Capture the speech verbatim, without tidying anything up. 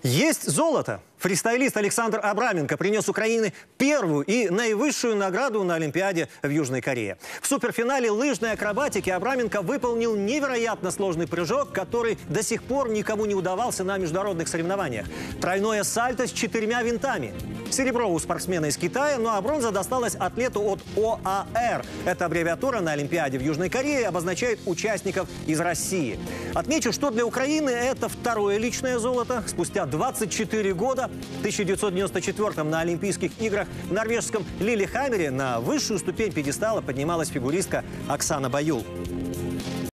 Есть золото. Фристайлист Александр Абраменко принес Украине первую и наивысшую награду на Олимпиаде в Южной Корее. В суперфинале лыжной акробатики Абраменко выполнил невероятно сложный прыжок, который до сих пор никому не удавался на международных соревнованиях. Тройное сальто с четырьмя винтами. Серебро у спортсмена из Китая, ну а бронза досталась атлету от О А Р. Эта аббревиатура на Олимпиаде в Южной Корее обозначает участников из России. Отмечу, что для Украины это второе личное золото. Спустя двадцать четыре года, в тысяча девятьсот девяносто четвёртом на Олимпийских играх в норвежском Лиллехаммере на высшую ступень пьедестала поднималась фигуристка Оксана Баюл.